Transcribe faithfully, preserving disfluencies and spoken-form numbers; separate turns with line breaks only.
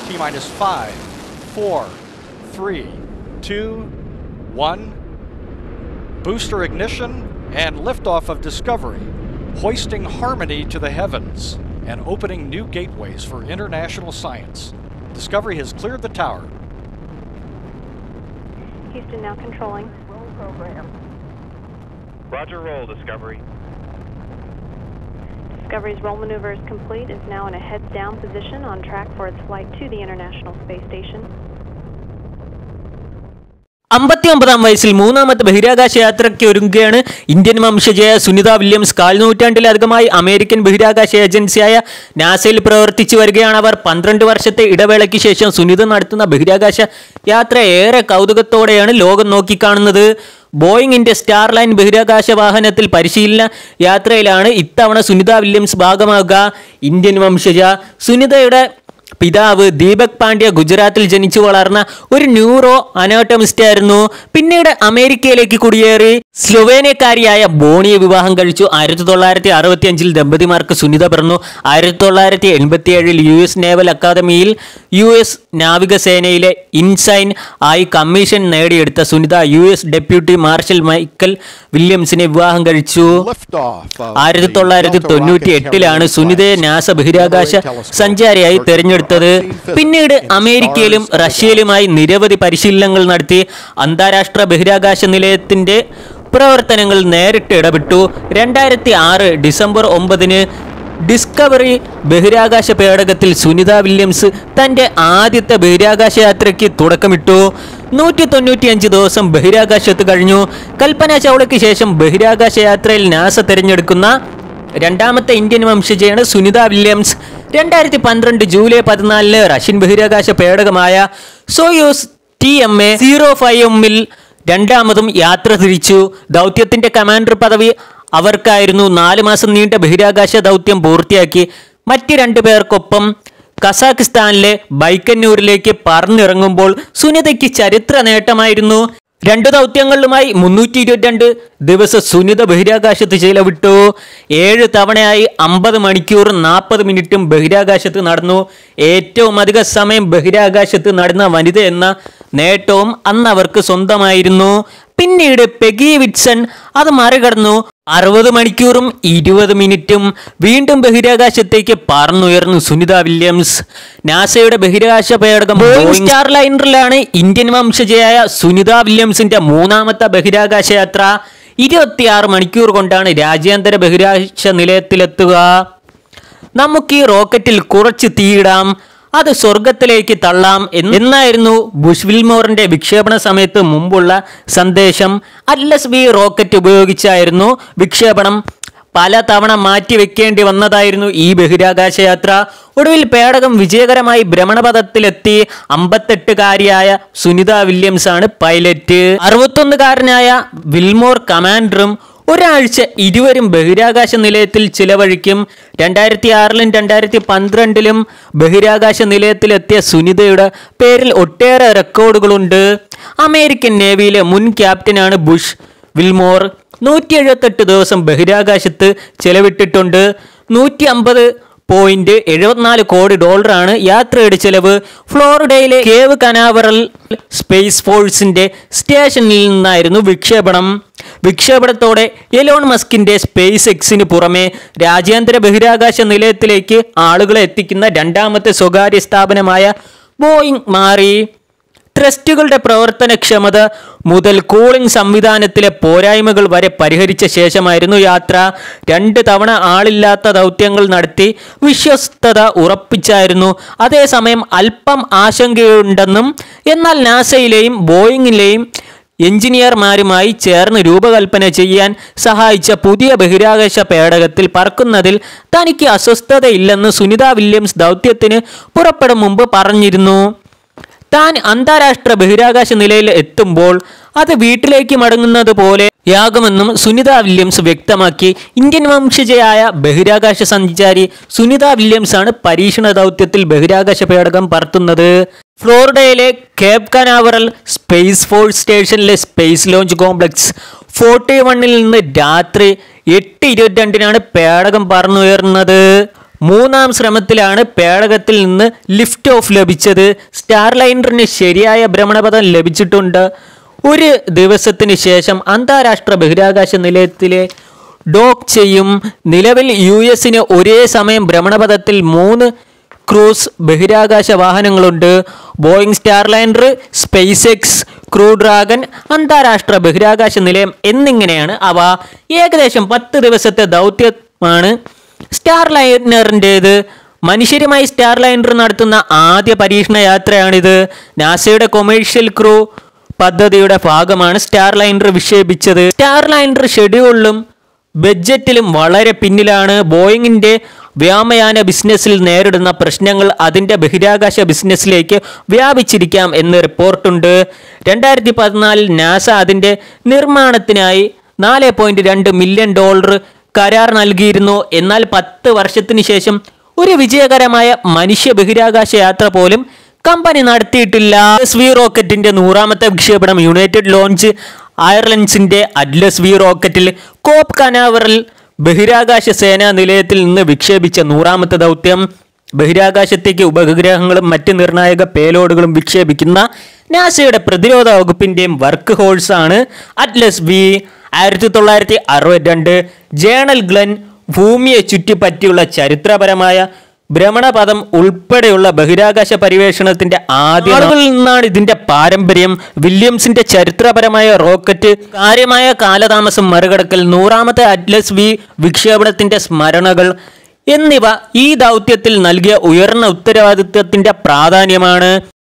T-minus five, four, three, two, one. Booster ignition and liftoff of Discovery, hoisting harmony to the heavens and opening new gateways for international science. Discovery has cleared the tower.
Houston now controlling. Roll program.
Roger, roll, Discovery.
Discovery's roll maneuver is complete. It's now in a heads-down position on track for its flight to the International Space Station.
അമ്പത്തിയൊമ്പതാം വയസ്സിൽ മൂന്നാമത്തെ ബഹിരാകാശ യാത്രയ്ക്ക് ഒരുങ്ങുകയാണ് Indian വംശജയായ Sunita Williams. കാൽനൂറ്റാണ്ടിലധികമായി American ബഹിരാകാശ ഏജൻസിയായ നാസയിൽ പ്രവർത്തിച്ചു വരികയാണ് അവർ. പന്ത്രണ്ട് വർഷത്തെ ഇടവേളയ്ക്ക് ശേഷം സുനിത നടത്തുന്ന ബഹിരാകാശ യാത്ര ഏറെ കൗതുകത്തോടെയാണ് ലോകം നോക്കിക്കാണുന്നത്. ബോയിങ്ങിന്റെ സ്റ്റാർലൈൻ ബഹിരാകാശ വാഹനത്തിൽ പരിശീലന യാത്രയിലാണ് ഇത്തവണ സുനിത വില്യംസ് ഭാഗമാകുക. ഇന്ത്യൻ വംശജ സുനിതയുടെ പിതാവ് ദീപക് പാണ്ഡ്യ ഗുജറാത്തിൽ ജനിച്ചു വളർന്ന ഒരു ന്യൂറോ അനാട്ടമിസ്റ്റ് ആയിരുന്നു. പിന്നീട് അമേരിക്കയിലേക്ക് കുടിയേറി സ്ലൊവേനിയക്കാരിയായ ബോണിയെ വിവാഹം കഴിച്ചു. ആയിരത്തി തൊള്ളായിരത്തി അറുപത്തി അഞ്ചിൽ ദമ്പതിമാർക്ക് സുനിത പിറന്നു. ആയിരത്തി തൊള്ളായിരത്തി എൺപത്തി ഏഴിൽ യു എസ് നേവൽ അക്കാദമിയിൽ യു എസ് നാവികസേനയിലെ ഇൻസൈൻ ആയി കമ്മീഷൻ നേടിയെടുത്ത Sunita U S deputy marshal Michael വില്യംസിനെ വിവാഹം കഴിച്ചു. ആയിരത്തി തൊള്ളായിരത്തി തൊണ്ണൂറ്റി എട്ടിലാണ് സുനിതയെ നാസ ബഹിരാകാശ സഞ്ചാരിയായി തെരഞ്ഞെടുത്തത്. പിന്നീട് അമേരിക്കയിലും റഷ്യയിലുമായി നിരവധി പരിശീലനങ്ങൾ നടത്തി. അന്താരാഷ്ട്ര ബഹിരാകാശ നിലയത്തിന്റെ പ്രവർത്തനങ്ങൾ നേരിട്ട് ഇടപെട്ടു. രണ്ടായിരത്തി ആറ് ഡിസംബർ ഒമ്പതിന് ഡിസ്കവറി ബഹിരാകാശ പേടകത്തിൽ സുനിത വില്യംസ് തന്റെ ആദ്യത്തെ ബഹിരാകാശ യാത്രയ്ക്ക് തുടക്കമിട്ടു. നൂറ്റി തൊണ്ണൂറ്റി അഞ്ച് ദിവസം ബഹിരാകാശത്ത് കഴിഞ്ഞു. കൽപ്പന ചൗളയ്ക്ക് ശേഷം ബഹിരാകാശ യാത്രയിൽ നാസ തിരഞ്ഞെടുക്കുന്ന രണ്ടാമത്തെ ഇന്ത്യൻ വംശജയാണ് സുനിത വില്യംസ്. രണ്ടായിരത്തി പന്ത്രണ്ട് ജൂലൈ പതിനാലിന് റഷ്യൻ ബഹിരാകാശ പേടകമായ Soyuz T M A zero five എമ്മിൽ രണ്ടാമതും യാത്ര തിരിച്ചു. ദൗത്യത്തിന്റെ കമാൻഡർ പദവി അവർക്കായിരുന്നു. നാല് മാസം നീണ്ട ബഹിരാകാശ ദൗത്യം പൂർത്തിയാക്കി മറ്റ് രണ്ടു പേർക്കൊപ്പം കസാഖിസ്ഥാനിലെ ബൈക്കന്നൂരിലേക്ക് പറന്നിറങ്ങുമ്പോൾ സുനിതയ്ക്ക് ചരിത്ര നേട്ടമായിരുന്നു. രണ്ടു ദൗത്യങ്ങളിലുമായി മുന്നൂറ്റി ഇരുപത്തിരണ്ട് ദിവസം സുനിത ബഹിരാകാശത്ത് ചെലവിട്ടു. ഏഴ് തവണയായി അമ്പത് മണിക്കൂറും നാൽപ്പത് മിനിറ്റും ബഹിരാകാശത്ത് നടന്നു. ഏറ്റവും അധിക സമയം ബഹിരാകാശത്ത് നടന്ന വനിത എന്ന നേട്ടവും അന്ന് അവർക്ക് സ്വന്തമായിരുന്നു. പിന്നീട് പെഗി വിറ്റ്സൺ അത് മറികടന്നു. അറുപത് മണിക്കൂറും ഇരുപത് മിനിറ്റും വീണ്ടും ബഹിരാകാശത്തേക്ക് പറന്നുയർന്നു സുനിത വില്യംസ്. നാസയുടെ ബഹിരാകാശ പേടകം ബോയിങ് സ്റ്റാർലൈനറിലാണ് ഇന്ത്യൻ വംശജയായ സുനിത വില്യംസിന്റെ മൂന്നാമത്തെ ബഹിരാകാശ യാത്ര. ഇരുപത്തിയാറ് മണിക്കൂർ കൊണ്ടാണ് രാജ്യാന്തര ബഹിരാകാശ നിലയത്തിലെത്തുക. നമുക്ക് ഈ റോക്കറ്റിൽ കുറച്ച് തീയിടാം, അത് സ്വർഗത്തിലേക്ക് തള്ളാം എന്നായിരുന്നു ബുഷ് വിൽമോറിന്റെ വിക്ഷേപണ സമയത്ത് മുമ്പുള്ള സന്ദേശം. അറ്റ്ലസ് ബി റോക്കറ്റ് ഉപയോഗിച്ചായിരുന്നു വിക്ഷേപണം. പല തവണ മാറ്റിവെക്കേണ്ടി വന്നതായിരുന്നു ഈ ബഹിരാകാശ യാത്ര. ഒടുവിൽ പേടകം വിജയകരമായി ഭ്രമണപഥത്തിലെത്തി. അമ്പത്തെട്ടുകാരിയായ സുനിത വില്യംസ് ആണ് പൈലറ്റ്. അറുപത്തൊന്നുകാരനായ വിൽമോർ കമാൻഡറും. ഒരാഴ്ച ഇരുവരും ബഹിരാകാശ നിലയത്തിൽ ചിലവഴിക്കും. രണ്ടായിരത്തി ആറിലും രണ്ടായിരത്തി പന്ത്രണ്ടിലും ബഹിരാകാശ നിലയത്തിലെത്തിയ സുനിതയുടെ പേരിൽ ഒട്ടേറെ റെക്കോർഡുകളുണ്ട്. അമേരിക്കൻ നേവിയിലെ മുൻ ക്യാപ്റ്റനാണ് ബുഷ് വിൽമോർ. നൂറ്റി എഴുപത്തെട്ട് ദിവസം ബഹിരാകാശത്ത് ചെലവിട്ടിട്ടുണ്ട്. നൂറ്റി അമ്പത് പോയിന്റ് എഴുപത്തിനാല് കോടി ഡോളറാണ് യാത്രയുടെ ചെലവ്. ഫ്ലോറിഡയിലെ കേവ് കനാവറൽ സ്പേസ് ഫോഴ്സിന്റെ സ്റ്റേഷനിൽ നിന്നായിരുന്നു വിക്ഷേപണം. വിക്ഷേപണത്തോടെ എലോൺ മസ്കിന്റെ സ്പേസ് എക്സിന് പുറമെ രാജ്യാന്തര ബഹിരാകാശ നിലയത്തിലേക്ക് ആളുകളെ എത്തിക്കുന്ന രണ്ടാമത്തെ സ്വകാര്യ സ്ഥാപനമായ ബോയിങ് മാറി. ട്രസ്റ്റുകളുടെ പ്രവർത്തനക്ഷമത മുതൽ കൂളിംഗ് സംവിധാനത്തിലെ പോരായ്മകൾ വരെ പരിഹരിച്ച ശേഷമായിരുന്നു യാത്ര. രണ്ട് തവണ ആളില്ലാത്ത ദൗത്യങ്ങൾ നടത്തി വിശ്വസ്തത ഉറപ്പിച്ചായിരുന്നു. അതേസമയം അല്പം ആശങ്കയുണ്ടെന്നും എന്നാൽ നാസയിലെയും ബോയിങ്ങിലെയും എഞ്ചിനീയർമാരുമായി ചേർന്ന് രൂപകൽപ്പന ചെയ്യാൻ സഹായിച്ച പുതിയ ബഹിരാകാശ പേടകത്തിൽ പറക്കുന്നതിൽ തനിക്ക് അസ്വസ്ഥതയില്ലെന്ന് സുനിത വില്യംസ് ദൗത്യത്തിന് പുറപ്പെടും മുമ്പ് പറഞ്ഞിരുന്നു. താൻ അന്താരാഷ്ട്ര ബഹിരാകാശ നിലയിൽ എത്തുമ്പോൾ അത് വീട്ടിലേക്ക് മടങ്ങുന്നത് പോലെയാകുമെന്നും സുനിത വില്യംസ് വ്യക്തമാക്കി. ഇന്ത്യൻ വംശജയായ ബഹിരാകാശ സഞ്ചാരി സുനിത വില്യംസ് ആണ് പരീക്ഷണ ദൗത്യത്തിൽ ബഹിരാകാശ പേടകം പറത്തുന്നത്. ഫ്ലോറിഡയിലെ കേപ്പ് കനാവറൽ സ്പേസ് ഫോഴ്സ് സ്റ്റേഷനിലെ സ്പേസ് ലോഞ്ച് കോംപ്ലക്സ് ഫോർട്ടി വണ്ണിൽ നിന്ന് രാത്രി എട്ട് ഇരുപത്തിരണ്ടിനാണ് പേടകം പറന്നുയർന്നത്. മൂന്നാം ശ്രമത്തിലാണ് പേടകത്തിൽ നിന്ന് ലിഫ്റ്റ് ഓഫ് ലഭിച്ചത്. സ്റ്റാർലൈനറിന് ശരിയായ ഭ്രമണപഥം ലഭിച്ചിട്ടുണ്ട്. ഒരു ദിവസത്തിന് ശേഷം അന്താരാഷ്ട്ര ബഹിരാകാശ നിലയത്തിലെ ഡോക്ക് ചെയ്യും. നിലവിൽ യു എസിന് ഒരേ സമയം ഭ്രമണപഥത്തിൽ മൂന്ന് ക്രൂസ് ബഹിരാകാശ വാഹനങ്ങളുണ്ട്. Boeing Starliner, SpaceX, crew Dragon, അന്താരാഷ്ട്ര ബഹിരാകാശ നിലയം എന്നിങ്ങനെയാണ് അവ. ഏകദേശം പത്ത് ദിവസത്തെ ദൗത്യമാണ് സ്റ്റാർലൈനറിൻ്റേത്. മനുഷ്യരുമായി സ്റ്റാർലൈനർ നടത്തുന്ന ആദ്യ പരീക്ഷണ യാത്രയാണിത്. നാസയുടെ കൊമേഴ്ഷ്യൽ ക്രൂ പദ്ധതിയുടെ ഭാഗമാണ് സ്റ്റാർലൈനർ വിക്ഷേപിച്ചത്. സ്റ്റാർലൈനർ ഷെഡ്യൂളിലും ബഡ്ജറ്റിലും വളരെ പിന്നിലാണ്. ബോയിങ്ങിൻ്റെ വ്യോമയാന ബിസിനസ്സിൽ നേരിടുന്ന പ്രശ്നങ്ങൾ അതിൻ്റെ ബഹിരാകാശ ബിസിനസ്സിലേക്ക് വ്യാപിച്ചിരിക്കാം എന്ന് റിപ്പോർട്ടുണ്ട്. രണ്ടായിരത്തി പതിനാലിൽ നാസ അതിൻ്റെ നിർമ്മാണത്തിനായി നാല് പോയിന്റ് രണ്ട് മില്യൺ ഡോളർ കരാർ നൽകിയിരുന്നു. എന്നാൽ പത്ത് വർഷത്തിന് ശേഷം ഒരു വിജയകരമായ മനുഷ്യ ബഹിരാകാശ യാത്ര പോലും കമ്പനി നടത്തിയിട്ടില്ല. അറ്റ്ലസ് വി റോക്കറ്റിന്റെ നൂറാമത്തെ വിക്ഷേപണം യുണൈറ്റഡ് ലോഞ്ച് അയർലൻഡ്സിന്റെ അറ്റ്ലസ് വി റോക്കറ്റിൽ കോപ്പ് കനാവറൽ ബഹിരാകാശ സേനാ നിലയത്തിൽ നിന്ന് വിക്ഷേപിച്ച നൂറാമത്തെ ദൗത്യം. ബഹിരാകാശത്തേക്ക് ഉപഗ്രഹങ്ങളും മറ്റ് നിർണായക പേലോഡുകളും വിക്ഷേപിക്കുന്ന നാസയുടെ പ്രതിരോധ വകുപ്പിന്റെയും വർക്ക് ഹോഴ്സാണ് അറ്റ്ലസ് വി. ആയിരത്തി തൊള്ളായിരത്തി അറുപത്തിരണ്ട് ജേണൽ ഗ്ലെൻ ഭൂമിയെ ചുറ്റിപ്പറ്റിയുള്ള ചരിത്രപരമായ ഭ്രമണപഥം ഉൾപ്പെടെയുള്ള ബഹിരാകാശ പരിവേഷണത്തിന്റെ ആദ്യ ആളുകളിൽ നിന്നാണ് ഇതിന്റെ പാരമ്പര്യം. വില്യംസിന്റെ ചരിത്രപരമായ റോക്കറ്റ് കാര്യമായ കാലതാമസം മറികടക്കൽ, നൂറാമത്തെ അറ്റ്ലസ് വി വിക്ഷേപണത്തിന്റെ സ്മരണകൾ എന്നിവ ഈ ദൗത്യത്തിൽ നൽകിയ ഉയർന്ന ഉത്തരവാദിത്വത്തിന്റെ പ്രാധാന്യമാണ്.